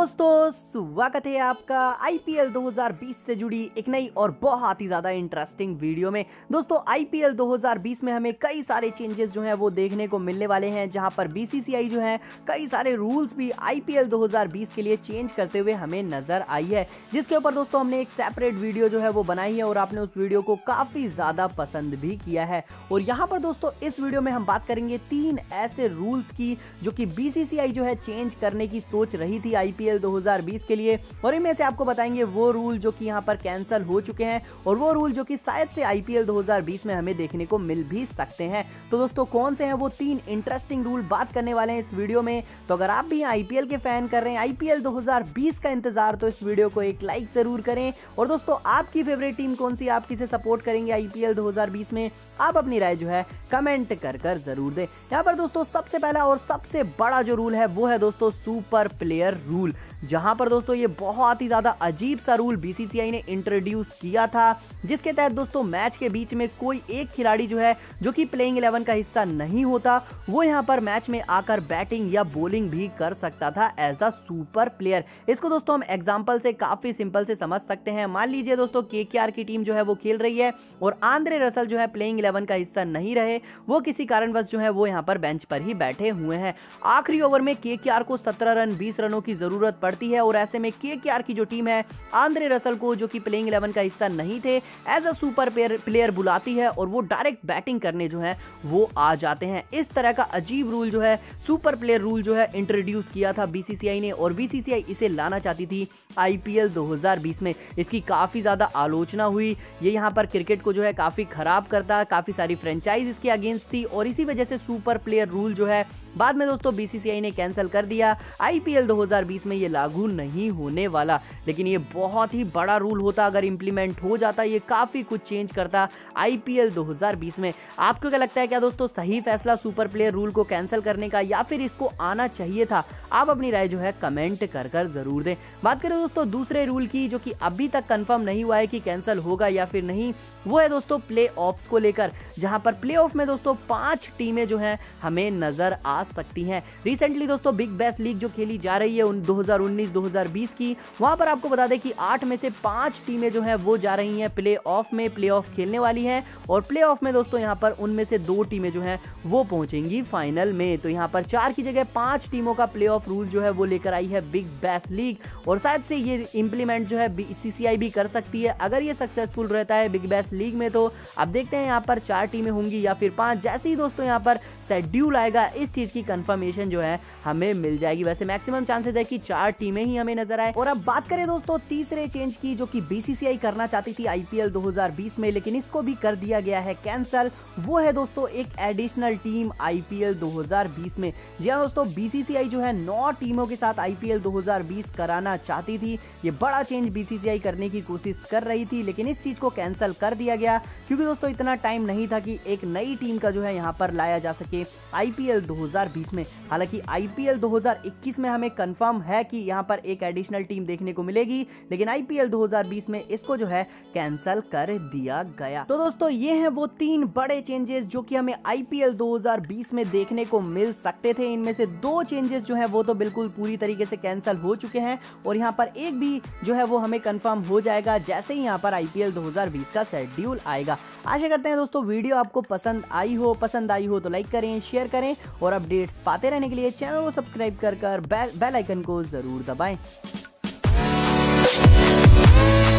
दोस्तों स्वागत है आपका आईपीएल 2020 से जुड़ी एक नई और बहुत ही ज्यादा इंटरेस्टिंग वीडियो में। दोस्तों आईपीएल 2020 में हमें कई सारे चेंजेस जो हैं वो देखने को मिलने वाले हैं, जहां पर बीसीसीआई जो है कई सारे रूल्स भी आईपीएल 2020 के लिए चेंज करते हुए हमें नजर आई है, जिसके ऊपर दोस्तों हमने एक सेपरेट वीडियो जो है वो बनाई है और आपने उस वीडियो को काफी ज्यादा पसंद भी किया है। और यहाँ पर दोस्तों इस वीडियो में हम बात करेंगे 3 ऐसे रूल्स की जो कि बीसीसीआई जो है चेंज करने की सोच रही थी आईपीएल 2020 के लिए, और इनमें से आपको बताएंगे वो रूल जो कि यहां पर कैंसिल हो चुके हैं और वो रूल जो कि शायद से आईपीएल 2020 में हमें देखने को मिल भी सकते हैं। तो दोस्तों कौन से हैं वो 3 इंटरेस्टिंग रूल बात करने वाले हैं इस वीडियो में। तो अगर आप भी आईपीएल के फैन कर रहे हैं, आईपीएल 2020 का इंतजार, तो इस वीडियो को एक लाइक जरूर करें। और दोस्तों आपकी फेवरेट टीम कौन सी, आप किसे सपोर्ट करेंगे आईपीएल 2020 में, आप अपनी राय जो है कमेंट कर जरूर दें। यहाँ पर दोस्तों सबसे पहला और सबसे बड़ा जो रूल है वो है दोस्तों सुपर प्लेयर रूल, जहां पर दोस्तों ये बहुत ही ज्यादा अजीब सा रूल बीसीसीआई ने इंट्रोड्यूस किया था, जिसके तहत दोस्तों मैच के बीच में कोई एक खिलाड़ी जो है जो कि प्लेइंग 11 का हिस्सा नहीं होता, वो यहां पर मैच में आकर बैटिंग या बॉलिंग भी कर सकता था एज अ सुपर प्लेयर। इसको दोस्तों हम एग्जांपल से काफी सिंपल से समझ सकते हैं। मान लीजिए दोस्तों केकेआर की टीम जो है वो खेल रही है और आंद्रे रसल जो है प्लेइंग 11 का हिस्सा नहीं रहे, वो किसी कारणवश जो है वो यहां पर बेंच पर ही बैठे हुए हैं। आखिरी ओवर में केकेआर को 17 रन 20 रनों की जरूरत पड़ती है और ऐसे में केकेआर की जो टीम है आंद्रे रसल को जो कि प्लेइंग 11 का हिस्सा नहीं थे एज अ सुपर प्लेयर बुलाती है और वो डायरेक्ट बैटिंग करने जो है वो आ जाते हैं। इस तरह का अजीब रूल जो है सुपर प्लेयर रूल जो है इंट्रोड्यूस किया था बीसीसीआई ने, और बीसीसीआई इसे लाना चाहती थी आईपीएल 2020 में। इसकी काफी ज्यादा आलोचना हुई, ये यहाँ पर क्रिकेट को जो है काफी खराब करता, काफी सारी फ्रेंचाइज इसके अगेंस्ट थी और इसी वजह से सुपर प्लेयर रूल जो है बाद में दोस्तों बीसीसीआई ने कैंसिल कर दिया। आईपीएल 2020 में ये लागू नहीं होने वाला, लेकिन ये बहुत ही बड़ा रूल होता अगर इंप्लीमेंट हो जाता, ये काफी कुछ चेंज करता आईपीएल 2020 में। आपको क्या लगता है, क्या दोस्तों सही फैसला सुपर प्लेयर रूल को कैंसिल करने का या फिर इसको आना चाहिए था? आप अपनी राय जो है कमेंट कर जरूर दें। बात करें दोस्तों दूसरे रूल की जो कि अभी तक कंफर्म नहीं हुआ है कि कैंसिल होगा या फिर नहीं, वो है दोस्तों प्ले ऑफ्स को लेकर, जहां पर प्ले ऑफ में दोस्तों 5 टीमें जो हैं हमें नजर आ सकती हैं। रिसेंटली दोस्तों बिग बैश लीग जो खेली जा रही है 2019-2020 की, वहां पर आपको बता दें कि 8 में से 5 टीमें जो हैं वो जा रही हैं प्ले ऑफ में, प्ले ऑफ खेलने वाली हैं। और प्ले ऑफ में दोस्तों यहां पर उनमें से 2 टीमें जो हैं वो पहुंचेंगी फाइनल में। तो यहां पर 4 की जगह 5 टीमों का प्ले ऑफ रूल जो है वो लेकर आई है बिग बैश लीग, और शायद से ये इंप्लीमेंट जो है बीसीसीआई भी कर सकती है अगर ये सक्सेसफुल रहता है बिग बैश लीग में। तो अब देखते हैं यहाँ पर 4 टीमें होंगी या फिर 5, जैसे ही दोस्तों यहाँ पर शेड्यूल आएगा इस चीज की कंफर्मेशन जो है हमें मिल जाएगी। वैसे मैक्सिमम चांसेस है कि 4 टीमें ही हमें नजर आए। और अब बात करें दोस्तों तीसरे चेंज की जो कि बीसीसीआई करना चाहती थी आईपीएल 2020 में, लेकिन इसको भी कर दिया गया है कैंसिल, वो है दोस्तों एक एडिशनल टीम आईपीएल 2020 में। जी हाँ दोस्तों, बीसीसीआई जो है 9 टीमों के साथ आईपीएल 2020 कराना चाहती थी। ये बड़ा चेंज बीसीसीआई करने की कोशिश कर रही थी, लेकिन इस चीज को कैंसिल कर दिया गया क्योंकि दोस्तों इतना टाइम नहीं था कि एक नई टीम का जो है यहाँ पर लाया जा सके आईपीएल 2020 में। हालांकि आईपीएल 2021 में हमें कंफर्म है कि यहाँ पर एक एडिशनल टीम देखने को मिलेगी, लेकिन आईपीएल 2020 में इसको जो है कैंसिल कर दिया गया। तो दोस्तों ये हैं वो 3 बड़े चेंजेस जो कि हमें आईपीएल 2020 में देखने को मिल सकते थे। इनमें से 2 चेंजेस जो है वो तो बिल्कुल पूरी तरीके से कैंसिल हो चुके हैं और यहाँ पर एक भी जो है वो हमें कंफर्म हो जाएगा जैसे ही यहाँ पर आईपीएल 2020 का शेड्यूल आएगा। आशा करते हैं दोस्तों वीडियो आपको पसंद आई हो तो लाइक करें, शेयर करें और अपडेट्स पाते रहने के लिए चैनल को सब्सक्राइब कर बेल आइकन को जरूर दबाएं।